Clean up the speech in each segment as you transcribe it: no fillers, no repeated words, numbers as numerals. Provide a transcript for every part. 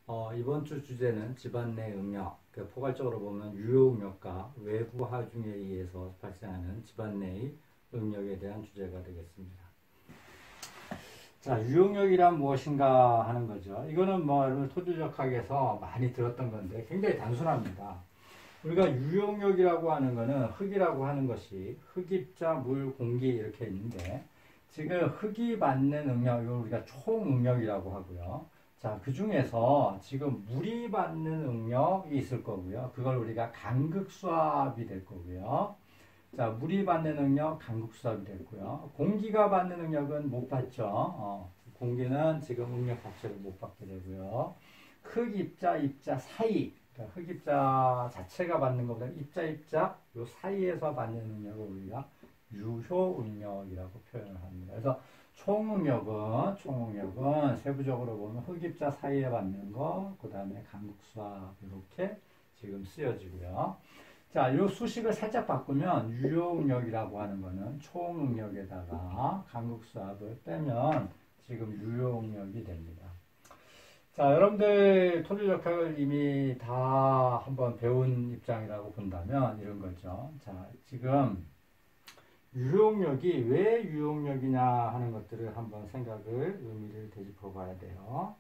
이번 주 주제는 집안 내 응력, 포괄적으로 보면 유효 응력과 외부 하중에 의해서 발생하는 집안 내의 응력에 대한 주제가 되겠습니다. 자, 유용력이란 무엇인가 하는 거죠. 이거는 여러분 토지역학에서 많이 들었던 건데 굉장히 단순합니다. 우리가 유용력이라고 하는 거는 흙이라고 하는 것이 흙입자, 물, 공기 이렇게 있는데 지금 흙이 받는 응력, 이걸 우리가 총응력이라고 하고요. 자, 그 중에서 지금 물이 받는 응력이 있을 거고요. 그걸 우리가 간극수압이 될 거고요. 자, 물이 받는 응력, 간극수압이 됐고요. 공기가 받는 응력은 못 받죠. 공기는 지금 응력 자체를 못 받게 되고요. 흙 입자 사이, 그러니까 흙 입자 자체가 받는 것보다 입자 요 사이에서 받는 응력을 우리가 유효 응력이라고 표현을 합니다. 그래서 총응력은 세부적으로 보면 흙 입자 사이에 받는 거, 그 다음에 간극수압 이렇게 지금 쓰여지고요. 자, 이 수식을 살짝 바꾸면 유효응력이라고 하는 거는 총응력에다가 간극수압을 빼면 지금 유효응력이 됩니다. 자, 여러분들 토지역학을 이미 다 한번 배운 입장이라고 본다면 이런 거죠. 자, 지금 유효응력이 왜 유효응력이냐 하는 것들을 한번 의미를 되짚어 봐야 돼요.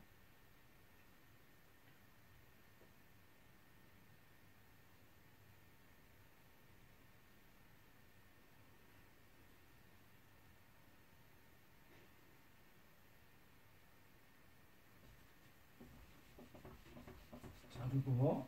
그리고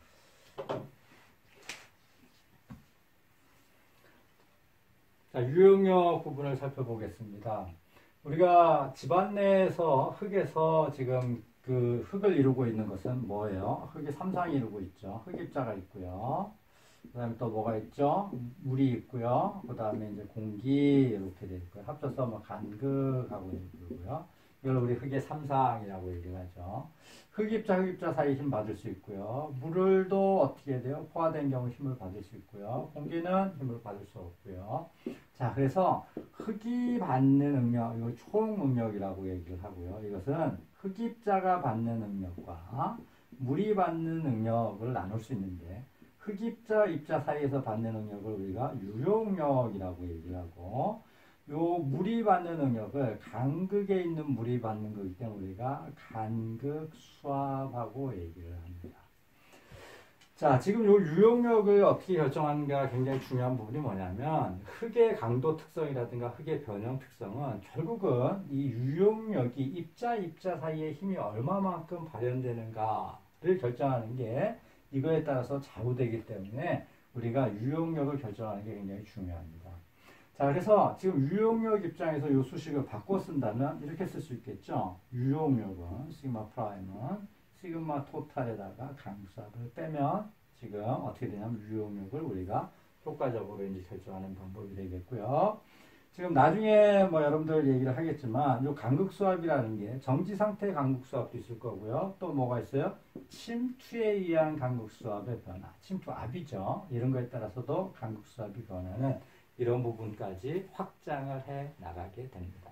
자, 유용력 부분을 살펴보겠습니다. 우리가 집안 내에서 흙에서 지금 그 흙을 이루고 있는 것은 뭐예요? 흙이 3상이 이루고 있죠. 흙입자가 있고요. 그 다음에 또 뭐가 있죠? 물이 있고요. 그 다음에 이제 공기 이렇게 되어 있고요. 합쳐서 간극하고 있고요. 이걸 우리 흙의 3상이라고 얘기를 하죠. 흙입자 사이 힘 받을 수 있고요. 물도 어떻게 돼요? 포화된 경우 힘을 받을 수 있고요. 공기는 힘을 받을 수 없고요. 자, 그래서 흙이 받는 응력, 이거 총응력이라고 얘기를 하고요. 이것은 흙입자가 받는 응력과 물이 받는 응력을 나눌 수 있는데 입자 사이에서 받는 응력을 우리가 유효응력이라고 얘기를 하고 요 물이 받는 응력을 간극에 있는 물이 받는 거기 때문에 우리가 간극수압하고 얘기를 합니다. 자, 지금 요 유용력을 어떻게 결정하는가 굉장히 중요한 부분이 뭐냐면 흙의 강도 특성이라든가 흙의 변형 특성은 결국은 이 유용력이 입자 사이에 힘이 얼마만큼 발현되는가를 결정하는 게 이거에 따라서 좌우되기 때문에 우리가 유용력을 결정하는 게 굉장히 중요합니다. 자, 그래서 지금 유용력 입장에서 이 수식을 바꿔 쓴다면 이렇게 쓸 수 있겠죠. 유용력은 시그마 프라임은 시그마 토탈에다가 간극수압을 빼면 지금 어떻게 되냐면 유용력을 우리가 효과적으로 이제 결정하는 방법이 되겠고요. 지금 나중에 여러분들 얘기를 하겠지만 이 간극수압이라는 게 정지 상태 간극수압도 있을 거고요. 또 뭐가 있어요? 침투에 의한 간극수압의 변화, 침투압이죠. 이런 거에 따라서도 간극수압이 변하는 이런 부분까지 확장을 해 나가게 됩니다.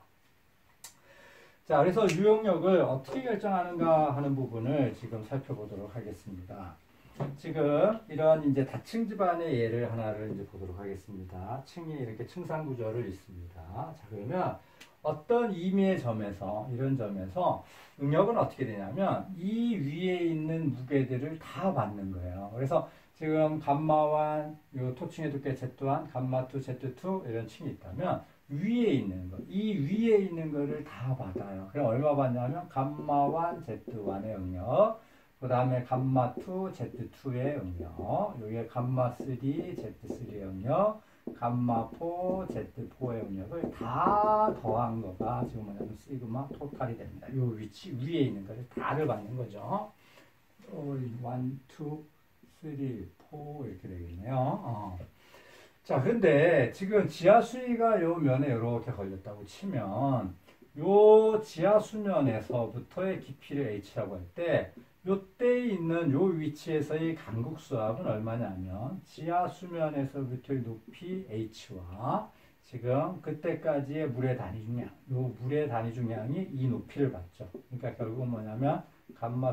자, 그래서 유용력을 어떻게 결정하는가 하는 부분을 지금 살펴보도록 하겠습니다. 지금 이런 이제 다층 집안의 예를 하나를 이제 보도록 하겠습니다. 층이 이렇게 층상 구조를 있습니다. 자, 그러면 어떤 임의의 점에서 이런 점에서 응력은 어떻게 되냐면 이 위에 있는 무게들을 다 받는 거예요. 그래서 지금 감마1, 요 토층의 두께 Z1, 감마2, Z2 이런 층이 있다면 위에 있는 거, 이 위에 있는 거를 다 받아요. 그럼 얼마 받냐면 감마1, Z1의 응력, 그 다음에 감마2, Z2의 응력, 여기에 감마3, Z3의 응력, 감마4, Z4의 응력을 다 더한 거가 지금 뭐냐면 시그마 토탈이 됩니다. 요 위치 위에 있는 거를 다를 받는 거죠. 1, 2, 3, 4 이렇게 되겠네요. 자, 그런데 지금 지하 수위가 요 면에 이렇게 걸렸다고 치면 요 지하 수면에서부터의 깊이를 h라고 할 때 요때에 있는 요 위치에서의 간극수압은 얼마냐면 지하 수면에서부터의 높이 h와 지금 그때까지의 물의 단위 중량, 요 물의 단위 중량이 이 높이를 받죠. 그러니까 결국은 뭐냐면 감마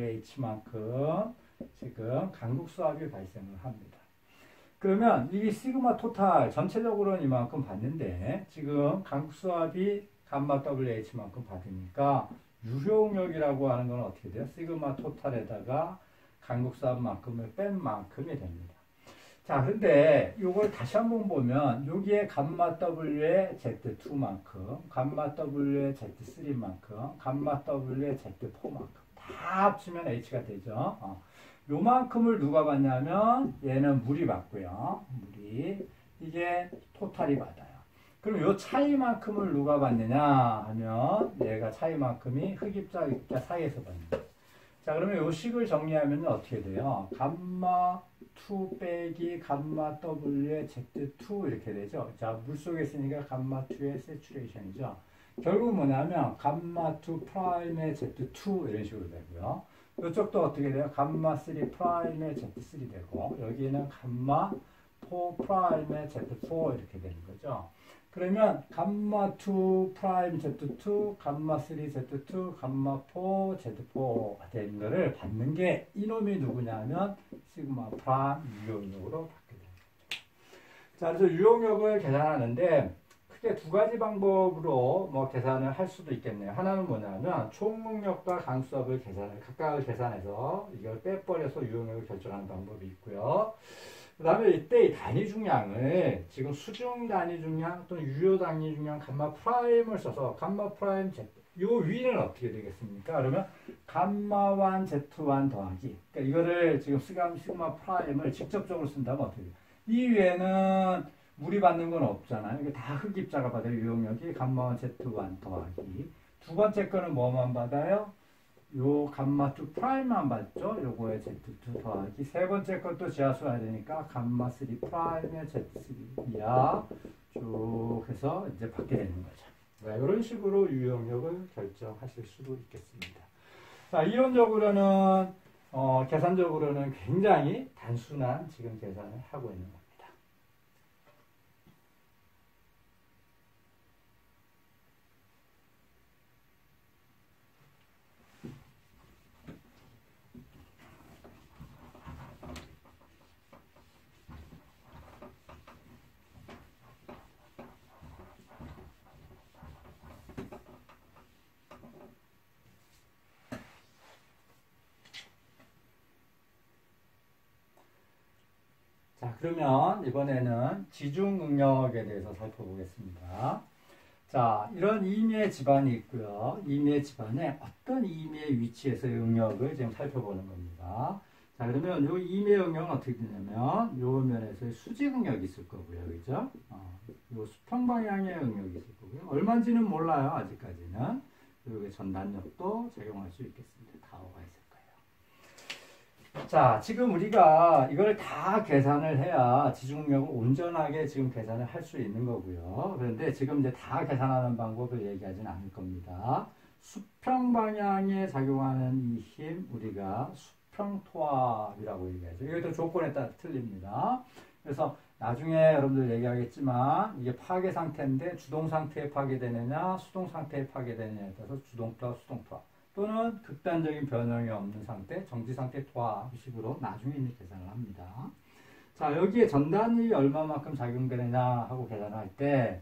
WH만큼 지금 강국수압이 발생을 합니다. 그러면 이 시그마 토탈 전체적으로는 이만큼 받는데 지금 강국수압이 감마 WH만큼 받으니까 유효응력이라고 하는 건 어떻게 돼요? 시그마 토탈에다가 강국수압만큼을 뺀 만큼이 됩니다. 자, 그런데 이걸 다시 한번 보면 여기에 감마 W의 Z2만큼, 감마 W의 Z3만큼, 감마 W의 Z4만큼 다 합치면 H가 되죠. 요만큼을 누가 받냐면 얘는 물이 받고요. 물이. 이게 토탈이 받아요. 그럼 요 차이만큼을 누가 받느냐 하면 얘가 차이만큼이 흡입자, 입자 사이에서 받는 거예요. 자, 그러면 요 식을 정리하면 어떻게 돼요? 감마 2 빼기 감마 W의 Z2 이렇게 되죠. 자, 물속에 있으니까 감마 2의 세츄레이션이죠. 결국 뭐냐면 감마 2 프라임의 Z2 이런 식으로 되고요. 이쪽도 어떻게 돼요? 감마 3 프라임의 Z3 되고 여기는 감마 4 프라임의 Z4 이렇게 되는 거죠. 그러면 감마 2 프라임 Z2, 감마 3 Z2, 감마 4 Z4가 되는 거를 받는 게 이놈이 누구냐면 시그마 프라임 유용력으로 받게 됩니다. 자, 그래서 유용력을 계산하는데 크게 두 가지 방법으로 뭐 계산을 할 수도 있겠네요. 하나는 뭐냐면 총응력과 강수압을 각각을 계산해서 이걸 빼버려서 유용력을 결정하는 방법이 있고요. 그 다음에 이때 이 단위 중량을 지금 수중 단위 중량 또는 유효 단위 중량 감마 프라임을 써서 감마 프라임 Z 요 위는 어떻게 되겠습니까? 그러면 감마 1 Z1 더하기 그러니까 이거를 지금 시그마 프라임을 직접적으로 쓴다면 어떻게 돼요? 이 위에는 물이 받는 건 없잖아요. 이게 다 흡입자가 받아요. 유용력이 감마 1 Z1 더하기 두 번째 거는 뭐만 받아요? 요 감마 2 프라임만 받죠. 요거에 Z2 더하기 세 번째 것도 지하수 해야 되니까 감마 3 프라임의 Z3야 쭉 해서 이제 받게 되는 거죠. 네, 이런 식으로 유용력을 결정하실 수도 있겠습니다. 자, 이론적으로는 계산적으로는 굉장히 단순한 지금 계산을 하고 있는 겁니다. 자, 그러면 이번에는 지중응력에 대해서 살펴보겠습니다. 자, 이런 임의 집안이 있고요. 임의 집안에 어떤 임의 위치에서 응력을 지금 살펴보는 겁니다. 자, 그러면 이 임의 응력은 어떻게 되냐면 요 면에서 수직 응력이 있을 거고요. 그죠? 요 수평 방향의 응력이 있을 거고요. 얼마인지는 몰라요. 아직까지는. 그리고 전단력도 적용할 수 있겠습니다. 다오가 있을 거예요. 자, 지금 우리가 이걸 다 계산을 해야 지중력을 온전하게 지금 계산을 할 수 있는 거고요. 그런데 지금 이제 다 계산하는 방법을 얘기하지는 않을 겁니다. 수평 방향에 작용하는 이 힘, 우리가 수평토압이라고 얘기하죠. 이것도 조건에 따라 틀립니다. 그래서 나중에 여러분들 얘기하겠지만 이게 파괴 상태인데 주동 상태에 파괴되느냐, 수동 상태에 파괴되느냐에 따라서 주동토압, 수동토압. 또는 극단적인 변형이 없는 상태, 정지 상태 토압식으로 나중에 이제 계산을 합니다. 자, 여기에 전단이 얼마만큼 작용되느냐 하고 계산을 할 때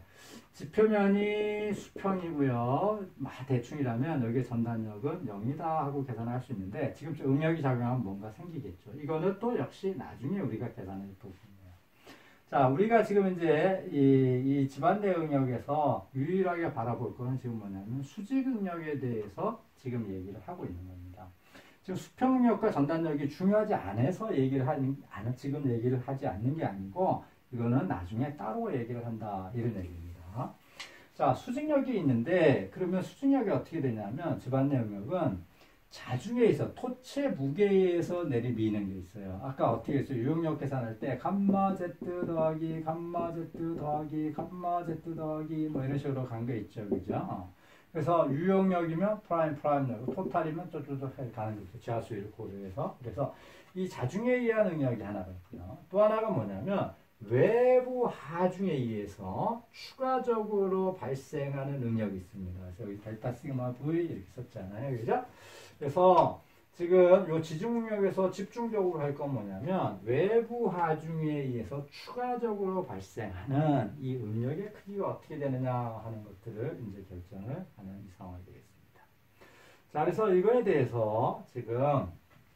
지표면이 수평이고요. 대충이라면 여기에 전단력은 0이다 하고 계산을 할 수 있는데 지금 응력이 작용하면 뭔가 생기겠죠. 이거는 또 역시 나중에 우리가 계산을 해보겠네요. 자, 우리가 지금 이제 이 집안내 응력에서 유일하게 바라볼 거는 지금 뭐냐면 수직 응력에 대해서 지금 얘기를 하고 있는 겁니다. 지금 수평력과 전단력이 중요하지 않아서 지금 얘기를 하지 않는 게 아니고 이거는 나중에 따로 얘기를 한다 이런 얘기입니다. 자, 수직력이 있는데 그러면 수직력이 어떻게 되냐면 집안내 응력은 자중에 있어 토체 무게에서 내리미는 게 있어요. 아까 어떻게 했어요? 유용력 계산할 때 감마 Z 더하기 감마 Z 더하기 감마 Z 더하기 뭐 이런 식으로 간 게 있죠. 그죠? 그래서 유용력이면 프라임력, 토탈이면 쪼쪼쪼 가는 거죠. 지하수를 고려해서. 그래서 이 자중에 의한 응력이 하나가 있고요. 또 하나가 뭐냐면 외부 하중에 의해서 추가적으로 발생하는 응력이 있습니다. 그래서 여기 델타 시그마 V 이렇게 썼잖아요. 그죠? 그래서 지금 요 지중응력에서 집중적으로 할 건 뭐냐면 외부 하중에 의해서 추가적으로 발생하는 이 응력의 크기가 어떻게 되느냐 하는 것들을 이제 결정을 하는 이 상황이 되겠습니다. 자, 그래서 이거에 대해서 지금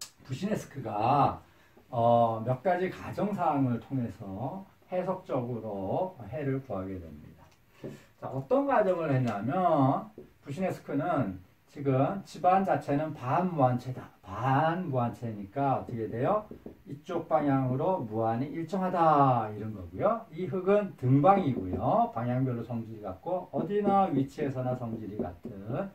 부시네스크가 몇 가지 가정사항을 통해서 해석적으로 해를 구하게 됩니다. 자, 어떤 가정을 했냐면 부시네스크는 지금 집안 자체는 반무한체다. 반무한체니까 어떻게 돼요? 이쪽 방향으로 무한이 일정하다 이런 거고요. 이 흙은 등방이고요. 방향별로 성질이 같고 어디나 위치에서나 성질이 같은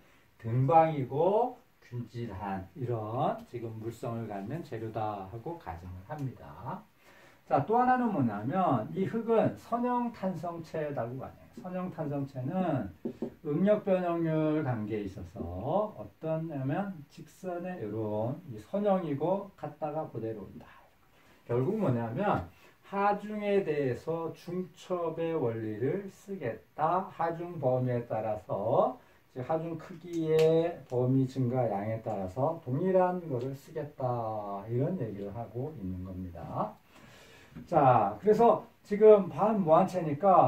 등방이고 균질한 이런 지금 물성을 갖는 재료다 하고 가정을 합니다. 자, 또 하나는 뭐냐면 이 흙은 선형탄성체라고 하네요. 선형탄성체는 응력 변형률 관계에 있어서 어떠냐면 직선의 이런 선형이고 갔다가 그대로 온다. 결국 뭐냐면 하중에 대해서 중첩의 원리를 쓰겠다. 하중 범위에 따라서 하중 크기의 범위 증가 양에 따라서 동일한 거를 쓰겠다. 이런 얘기를 하고 있는 겁니다. 자, 그래서 지금 반무한체니까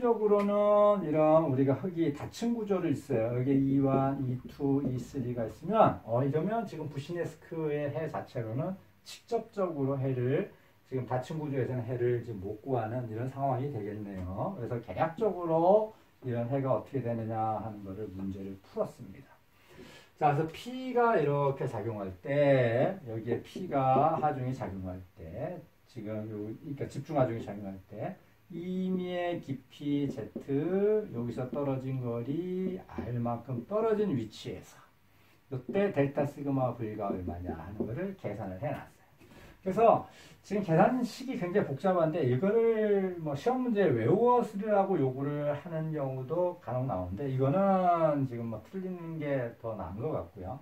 실질적으로는 이런 우리가 흙이 닫힌 구조를 있어요. 여기 E1, E2, E3가 있으면 이러면 지금 부시네스크의 해 자체로는 직접적으로 해를 지금 닫힌 구조에서는 해를 지금 못 구하는 이런 상황이 되겠네요. 그래서 계략적으로 이런 해가 어떻게 되느냐 하는 것을 문제를 풀었습니다. 자, 그래서 P가 이렇게 작용할 때 여기에 P가 하중이 작용할 때 지금 그러니까 집중하중이 작용할 때 임의의 깊이 Z 여기서 떨어진 거리 R만큼 떨어진 위치에서 이때 델타 시그마 V가 얼마냐 하는 거를 계산을 해놨어요. 그래서 지금 계산식이 굉장히 복잡한데 이거를 뭐 시험 문제에 외워쓰라고 요구를 하는 경우도 간혹 나오는데 이거는 지금 뭐 틀리는 게 더 나은 것 같고요.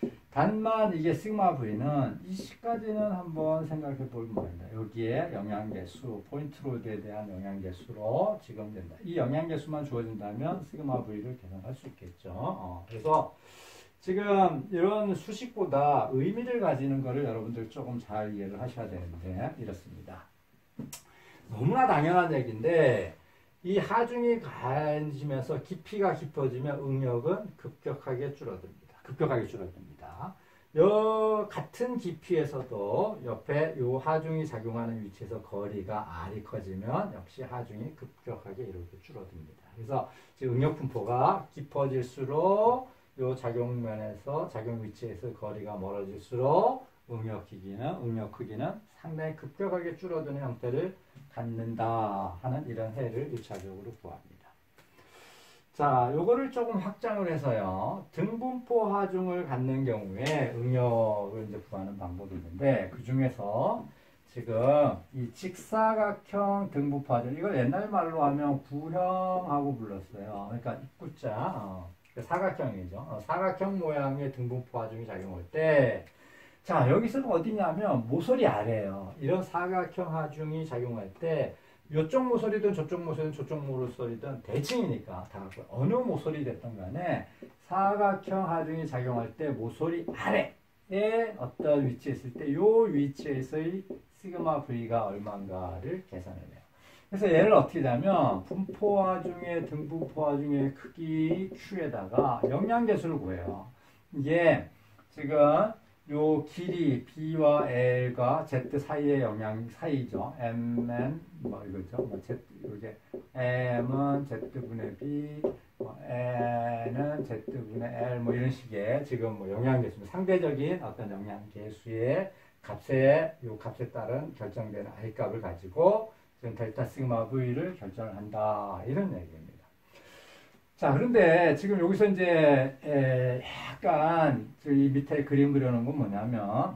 단만 이게 시그마 V는 이 시까지는 한번 생각해 보면 됩니다. 여기에 영양계수, 포인트 로드에 대한 영양계수로 지금 된다. 이 영양계수만 주어진다면 시그마 V를 계산할 수 있겠죠. 그래서 지금 이런 수식보다 의미를 가지는 거를 여러분들 조금 잘 이해를 하셔야 되는데 이렇습니다. 너무나 당연한 얘기인데 이 하중이 가해지면서 깊이가 깊어지면 응력은 급격하게 줄어듭니다. 급격하게 줄어듭니다. 같은 깊이에서도 옆에 요 하중이 작용하는 위치에서 거리가 R이 커지면 역시 하중이 급격하게 이렇게 줄어듭니다. 그래서 지금 응력 분포가 깊어질수록 요 작용면에서 작용 위치에서 거리가 멀어질수록 응력 크기는 상당히 급격하게 줄어드는 형태를 갖는다 하는 이런 해를 1차적으로 구합니다. 자, 요거를 조금 확장을 해서요. 등분포 하중을 갖는 경우에 응력을 이제 구하는 방법이 있는데 그 중에서 지금 이 직사각형 등분포 하중 이걸 옛날 말로 하면 구형하고 불렀어요. 그러니까 입구자 사각형이죠. 사각형 모양의 등분포 하중이 작용할 때 자, 여기서는 어디냐면 모서리 아래예요. 이런 사각형 하중이 작용할 때 이쪽 모서리든 저쪽 모서리든 저쪽 모서리든 대칭이니까 다 어느 모서리 됐던 간에 사각형 하중이 작용할 때 모서리 아래에 어떤 위치에 있을 때 이 위치에서의 시그마 V가 얼마인가를 계산을 해요. 그래서 얘를 어떻게 하냐면 분포 하중의 등분포 하중의 크기 Q에다가 영양계수를 구해요. 이게 지금 요 길이 B와 L과 Z 사이의 영향 사이죠. Mn 뭐 이거죠. 뭐 Z 이게 M은 Z분의 B, 뭐 N은 Z분의 L 뭐 이런 식의 지금 뭐 영향계수 상대적인 어떤 영향계수의 값에 요 값에 따른 결정되는 I 값을 가지고 지금 델타 시그마 V를 결정을 한다 이런 얘기입니다. 자, 그런데 지금 여기서 이제 약간 이 밑에 그림 그려놓은 건 뭐냐면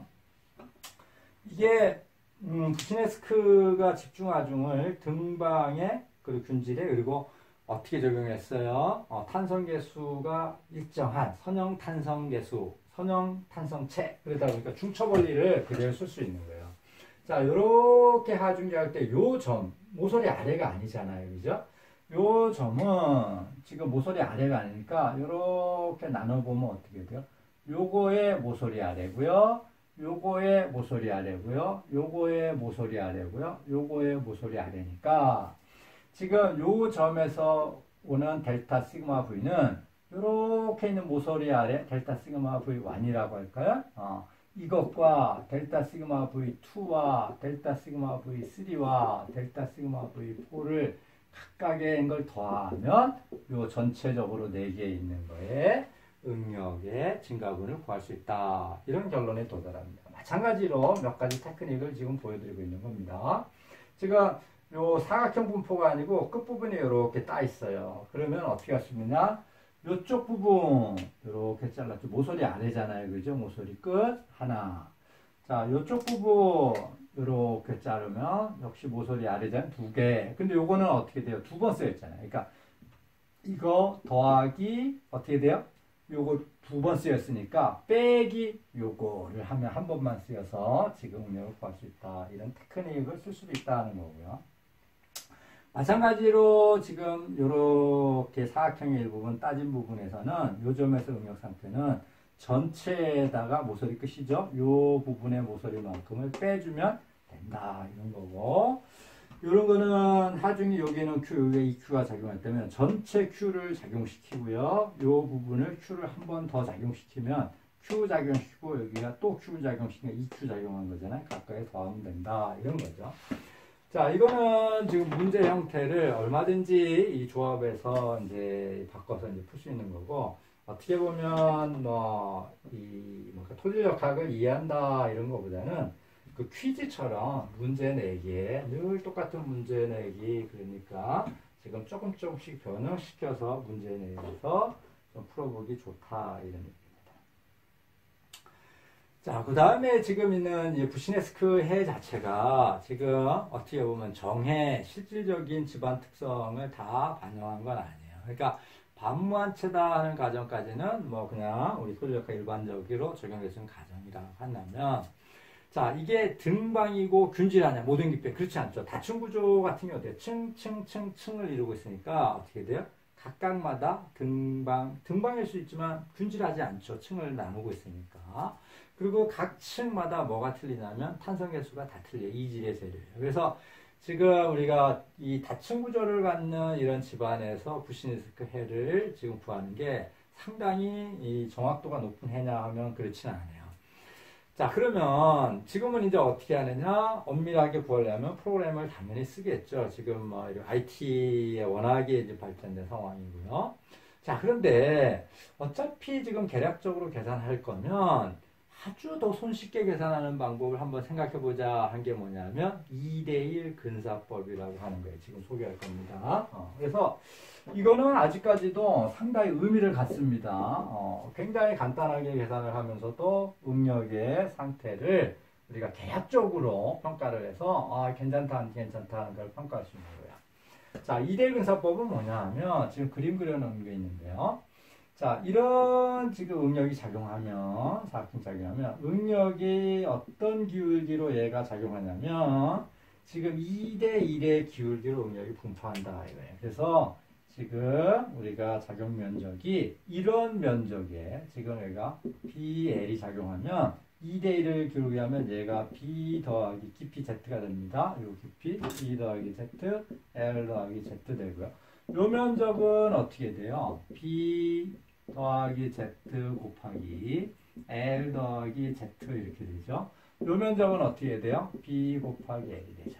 이게 부시네스크가 집중하중을 등방에 그리고 균질에 그리고 어떻게 적용했어요? 탄성계수가 일정한 선형 탄성계수, 선형 탄성체 그러다 보니까 중첩 원리를 그대로 쓸 수 있는 거예요. 자, 요렇게 하중계할 때 요 점, 모서리 아래가 아니잖아요. 그죠? 요 점은 지금 모서리 아래가 아니니까 요렇게 나눠보면 어떻게 돼요? 요거의 모서리 아래고요. 요거의 모서리 아래고요. 요거의 모서리 아래고요. 요거의 모서리 아래니까 지금 요 점에서 오는 델타 시그마 V는 요렇게 있는 모서리 아래 델타 시그마 V1이라고 할까요? 이것과 델타 시그마 V2와 델타 시그마 V3와 델타 시그마 V4를 각각의 걸 더하면 요 전체적으로 4개 있는 거에 응력의 증가분을 구할 수 있다. 이런 결론에 도달합니다. 마찬가지로 몇 가지 테크닉을 지금 보여드리고 있는 겁니다. 지금 요 사각형 분포가 아니고 끝부분이 이렇게 따 있어요. 그러면 어떻게 할 수 있느냐? 요쪽 부분 이렇게 잘랐죠. 모서리 아래잖아요. 그죠? 모서리 끝 하나. 자, 요쪽 부분 이렇게 자르면 역시 모서리 아래잖아요. 2개. 근데 요거는 어떻게 돼요? 2번 쓰였잖아요. 그러니까 이거 더하기 어떻게 돼요? 요거 2번 쓰였으니까 빼기 요거를 하면 한 번만 쓰여서 지금 응력을 구할 수 있다. 이런 테크닉을 쓸 수도 있다는 거고요. 마찬가지로 지금 이렇게 사각형의 일부분 따진 부분에서는 요 점에서 응력 상태는 전체에다가 모서리 끝이죠. 요 부분의 모서리만큼을 빼주면 된다. 이런 거고. 이런 거는 하중이 여기는 Q, 여기에 EQ가 작용할 때면 전체 Q를 작용시키고요. 요 부분을 Q를 한 번 더 작용시키면 Q 작용시키고 여기가 또 Q 작용시키면 EQ 작용한 거잖아요. 각각에 더하면 된다. 이런 거죠. 자, 이거는 지금 문제 형태를 얼마든지 이 조합에서 이제 바꿔서 이제 풀 수 있는 거고, 어떻게 보면 토지역학을 이해한다 이런 거보다는 그 퀴즈처럼 문제 내기에 늘 똑같은 문제 내기, 그러니까 지금 조금씩 변형시켜서 문제 내서 좀 풀어보기 좋다 이런 얘기입니다. 자, 그 다음에 지금 있는 이 부시네스크 해 자체가 지금 어떻게 보면 정해, 실질적인 집안 특성을 다 반영한 건 아니에요. 그러니까 반무한체다 하는 가정까지는 뭐 그냥 우리 토지역학 일반적으로 적용될 수 있는 가정이라고 한다면, 자, 이게 등방이고 균질하냐, 모든 기pe 그렇지 않죠. 다층 구조 같은 경우 어때요? 층을 이루고 있으니까 어떻게 돼요? 각각마다 등방일 수 있지만 균질하지 않죠. 층을 나누고 있으니까. 그리고 각 층마다 뭐가 틀리냐면 탄성 개수가 다 틀려요. 이질의 세류예요. 그래서 지금 우리가 이 다층 구조를 갖는 이런 집안에서 부시네스크 해를 지금 구하는 게 상당히 이 정확도가 높은 해냐 하면 그렇지는 않아요. 자, 그러면 지금은 이제 어떻게 하느냐? 엄밀하게 구하려면 프로그램을 당연히 쓰겠죠. 지금 뭐 IT에 워낙에 이제 발전된 상황이고요. 자, 그런데 어차피 지금 계략적으로 계산할 거면 아주 더 손쉽게 계산하는 방법을 한번 생각해 보자 한 게 뭐냐면 2대1 근사법이라고 하는 거예요. 지금 소개할 겁니다. 그래서 이거는 아직까지도 상당히 의미를 갖습니다. 굉장히 간단하게 계산을 하면서도 응력의 상태를 우리가 계약적으로 평가를 해서 괜찮다 안 괜찮다 하는 걸 평가할 수 있는 거예요. 자, 2대1 근사법은 뭐냐 하면 지금 그림 그려놓은 게 있는데요. 자, 이런 지금 응력이 작용하면, 사각형 작용하면, 응력이 어떤 기울기로 얘가 작용하냐면, 지금 2대1의 기울기로 응력이 분포한다, 이거예요. 그래서 지금 우리가 작용 면적이 이런 면적에, 지금 얘가 BL이 작용하면, 2대1을 기울기 하면 얘가 B 더하기 깊이 Z가 됩니다. 요 깊이 B 더하기 Z, L 더하기 Z 되고요. 요 면적은 어떻게 돼요? B 더하기 Z 곱하기 L 더하기 Z 이렇게 되죠. 요 면적은 어떻게 돼요? B 곱하기 L이 되죠.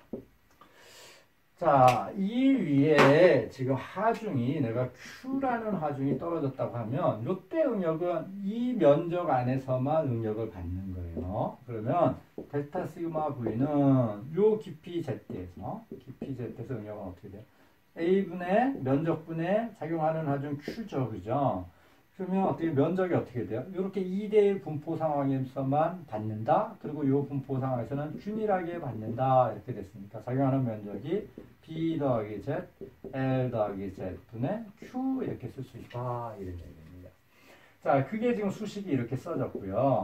자, 이 위에 지금 하중이 내가 Q라는 하중이 떨어졌다고 하면 요때 응력은 이 면적 안에서만 응력을 받는 거예요. 그러면 델타 시그마 V는 요 깊이 Z에서 응력은 어떻게 돼요? A분의 면적분에 작용하는 하중 Q죠. 그죠? 그러면 어떻게 면적이 어떻게 돼요? 이렇게 2대1 분포 상황에서만 받는다. 그리고 이 분포 상황에서는 균일하게 받는다. 이렇게 됐으니까 작용하는 면적이 B 더하기 Z, L 더하기 Z 분의 Q 이렇게 쓸 수 있다. 이런 얘기입니다. 자, 그게 지금 수식이 이렇게 써졌고요.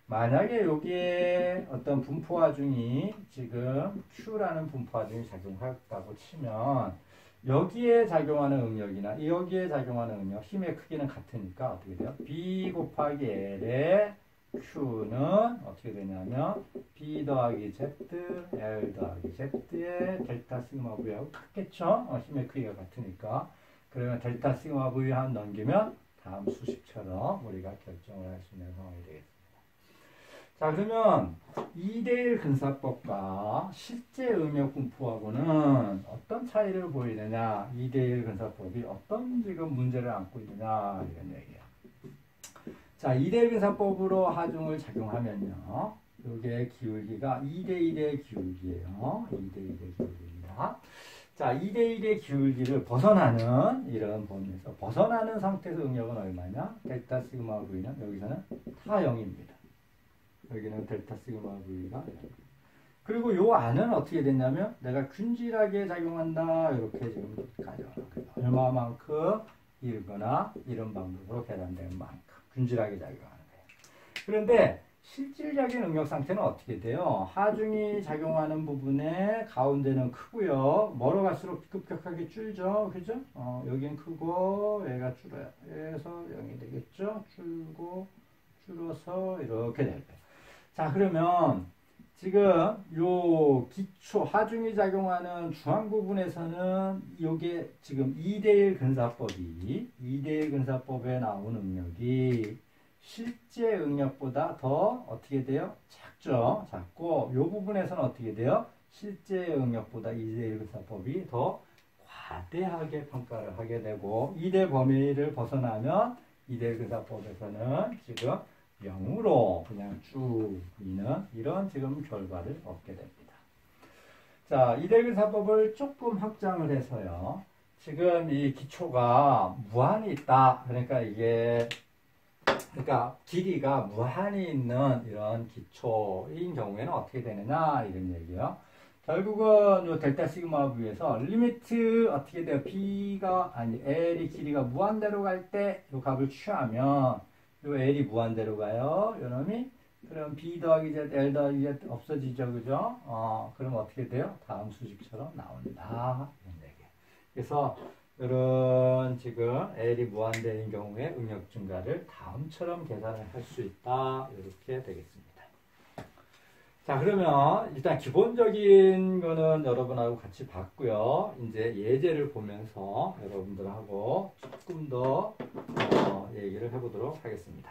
만약에 여기에 어떤 분포화중이 지금 Q라는 분포화중이 작용했다고 치면 여기에 작용하는 응력이나 여기에 작용하는 응력 힘의 크기는 같으니까 어떻게 돼요? B 곱하기 L의 Q는 어떻게 되냐면 B 더하기 Z, L 더하기 Z의 델타 시그마 V하고 같겠죠? 힘의 크기가 같으니까. 그러면 델타 시그마 V 한 넘기면 다음 수식처럼 우리가 결정을 할 수 있는 상황이 되겠습니다. 자, 그러면 2대1 근사법과 실제 응력 분포하고는 어떤 차이를 보이느냐, 2대1 근사법이 어떤 지금 문제를 안고 있느냐, 이런 얘기예요. 자, 2대1 근사법으로 하중을 작용하면요, 이게 기울기가 2대1의 기울기예요. 2대1의 기울기입니다. 자, 2대1의 기울기를 벗어나는 이런 범위에서 벗어나는 상태에서 응력은 얼마냐? 델타 시그마 V는 여기서는 다 0입니다. 여기는 델타 시그마 V가 0. 그리고 요 안은 어떻게 됐냐면 내가 균질하게 작용한다. 이렇게 지금 가져가요. 얼마만큼 이거나 이런 방법으로 계산된 만큼 균질하게 작용하는 거예요. 그런데 실질적인 응력 상태는 어떻게 돼요? 하중이 작용하는 부분에 가운데는 크고요. 멀어갈수록 급격하게 줄죠. 그죠? 여긴 크고 얘가 줄어요. 그래서 0이 되겠죠? 줄고 줄어서 이렇게 될 거예요. 자, 그러면 지금 요 기초 하중이 작용하는 중앙 부분에서는 요게 지금 2대1 근사법에 나오는 응력이 실제 응력보다 더 어떻게 돼요? 작죠. 작고 요 부분에서는 어떻게 돼요? 실제 응력보다 2대1 근사법이 더 과대하게 평가를 하게 되고 2대 범위를 벗어나면 2대1 근사법에서는 지금 0으로 그냥 쭉 있는 이런 지금 결과를 얻게 됩니다. 자, 2대1 근사법을 조금 확장을 해서요. 지금 이 기초가 무한히 있다. 그러니까 길이가 무한히 있는 이런 기초인 경우에는 어떻게 되느냐 이런 얘기요. 결국은 요 델타 시그마 V에서 리미트 어떻게 돼요? L이 길이가 무한대로 갈 때 요 값을 취하면 요 L이 무한대로 가요. 요 놈이 그럼 B 더하기 Z, L 더하기 Z 없어지죠. 그죠? 그럼 어떻게 돼요? 다음 수식처럼 나온다. 이런 얘기예요. 그래서 이런 지금 L이 무한대인 경우에 응력 증가를 다음처럼 계산을 할 수 있다. 이렇게 되겠습니다. 자, 그러면 일단 기본적인 거는 여러분하고 같이 봤고요. 이제 예제를 보면서 여러분들하고 조금 더 얘기를 해보도록 하겠습니다.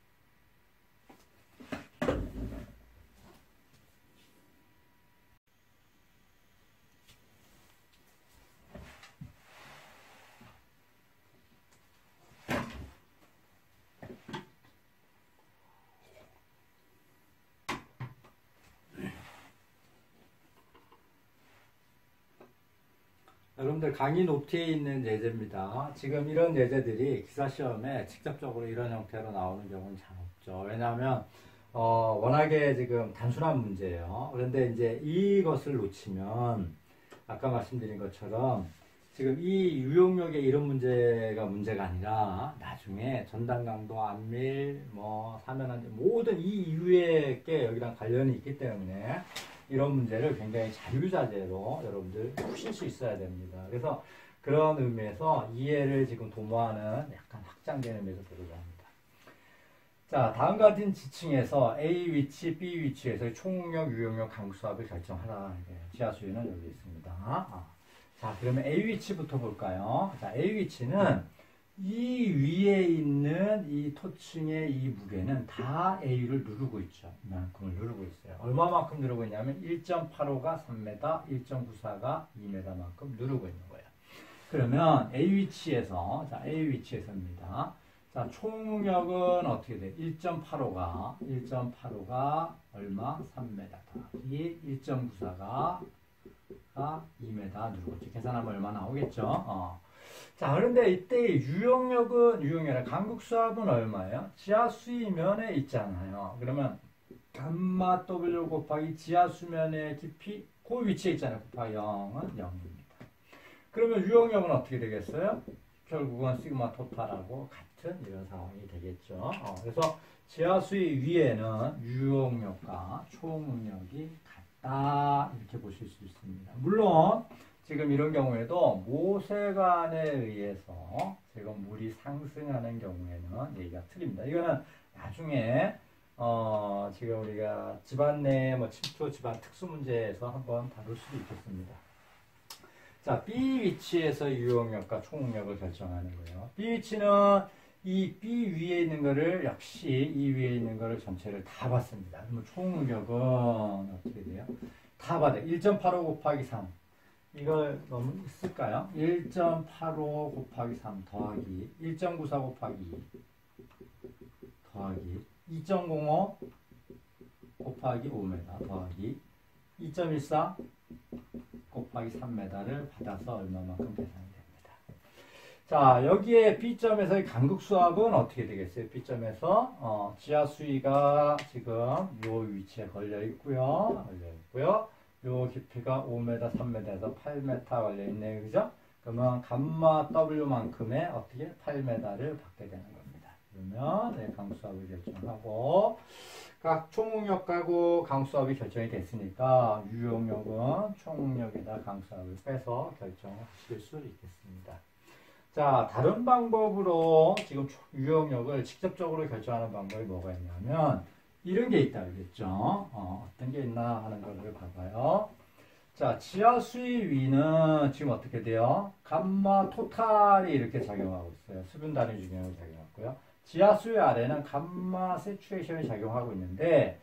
여러분들 강의 노트에 있는 예제입니다. 지금 이런 예제들이 기사시험에 직접적으로 이런 형태로 나오는 경우는 잘 없죠. 왜냐하면 워낙에 지금 단순한 문제예요. 그런데 이제 이것을 놓치면 아까 말씀드린 것처럼 지금 이 유용력의 이런 문제가 아니라 나중에 전단강도, 안밀, 사면안제 모든 이 이유의 게 여기랑 관련이 있기 때문에 이런 문제를 굉장히 자유자재로 여러분들 푸실 수 있어야 됩니다. 그래서 그런 의미에서 이해를 지금 도모하는 약간 확장되는 메소드를 합니다. 자, 다음과 같은 지층에서 A 위치, B 위치에서 총응력, 유용력, 강수압을 결정하라. 지하수위는 여기 있습니다. 자, 그러면 A 위치부터 볼까요? 자, A 위치는 이 위에 있는 이 토층의 이 무게는 다 A를 누르고 있죠. 이만큼을 누르고 있어요. 얼마만큼 누르고 있냐면 1.85가 3m, 1.94가 2m만큼 누르고 있는 거예요. 그러면 A 위치에서, 자, A 위치에서입니다. 자, 총력은 어떻게 돼? 1.85가 얼마? 3m 더하기 1.94가 2m 누르고 있죠. 계산하면 얼마 나오겠죠? 자, 그런데 이때 유용력은 강극수압은 얼마예요? 지하수위면에 있잖아요. 그러면 감마 W 곱하기 지하수면의 깊이 그 위치에 있잖아요. 곱하기 0은 0입니다. 그러면 유용력은 어떻게 되겠어요? 결국은 시그마 토탈하고 같죠. 같은 이런 상황이 되겠죠. 그래서 지하수의 위에는 유용력과 총력이 같다 이렇게 보실 수 있습니다. 물론 지금 이런 경우에도 모세관에 의해서 지금 물이 상승하는 경우에는 얘기가 틀립니다. 이거는 나중에 지금 우리가 집안 내 침투 집안 특수 문제에서 한번 다룰 수도 있겠습니다. 자, B 위치에서 유용력과 총력을 결정하는 거예요. B 위치는 이 B 위에 있는 거를 역시 이 위에 있는 거를 전체를 다 봤습니다. 그러면 총력은 어떻게 돼요? 다 받아요. 1.85 곱하기 3. 이걸 너무 있을까요? 1.85 곱하기 3 더하기 1.94 곱하기 2 더하기 2.05 곱하기 5m 더하기 2.14 곱하기 3m를 받아서 얼마만큼 계산이 됩니다. 자, 여기에 B점에서의 간극수압은 어떻게 되겠어요? B점에서 지하 수위가 지금 요 위치에 걸려 있고요. 요 깊이가 5m, 3m에서 8m 걸려 있네요. 그죠? 그러면 감마 W만큼의 어떻게 8m를 받게 되는 겁니다. 그러면 네, 강수압을 결정하고 각 총력하고 강수압이 결정이 됐으니까 유용력은 총력에다 강수압을 빼서 결정하실 수 있겠습니다. 자, 다른 방법으로 지금 유용력을 직접적으로 결정하는 방법이 뭐가 있냐면 이런 게 있다 그랬죠. 어떤 게 있나 하는 것을 봐봐요. 자, 지하 수위 위는 지금 어떻게 돼요? 감마 토탈이 이렇게 작용하고 있어요. 수분 단위 중량이 작용하고요. 지하 수위 아래는 감마 세추레이션이 작용하고 있는데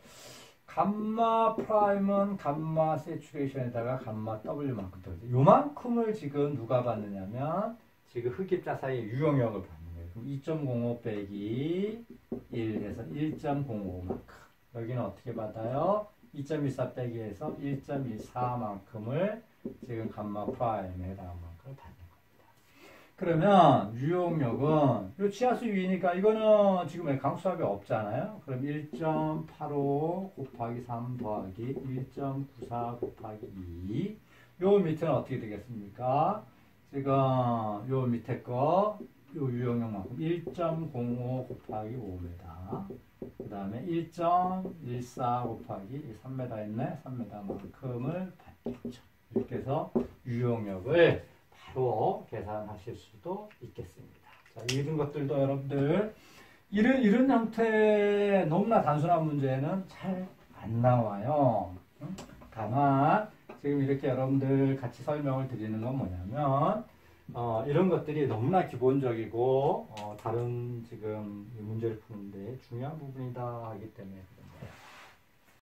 감마 프라임은 감마 세추레이션에다가 감마 W만큼 들어있어요. 요만큼을 지금 누가 받느냐면 지금 흡입자 사이의 유용력을 받는 거예요. 그럼 2.05 빼기 1에서 1.05만큼. 여기는 어떻게 받아요? 2.14 빼기에서 1.14만큼을 지금 감마 프라임에 해당한 만큼을 받는 겁니다. 그러면 유용력은 이 지하수 위니까 이거는 지금 강수압이 없잖아요. 그럼 1.85 곱하기 3 더하기 1.94 곱하기 2. 요 밑에는 어떻게 되겠습니까? 지금 요 밑에 거, 요 유용력만큼 1.05 곱하기 5m. 그 다음에 1.14 곱하기 3m 있네. 3m만큼을 받겠죠. 이렇게 해서 유용력을 바로 계산하실 수도 있겠습니다. 자, 이런 것들도 여러분들 이런 형태의 너무나 단순한 문제는 잘 안 나와요. 다만 지금 이렇게 여러분들 같이 설명을 드리는 건 뭐냐면 이런 것들이 너무나 기본적이고 다른 지금 이 문제를 푸는데 중요한 부분이다 하기 때문에 그런 거예요.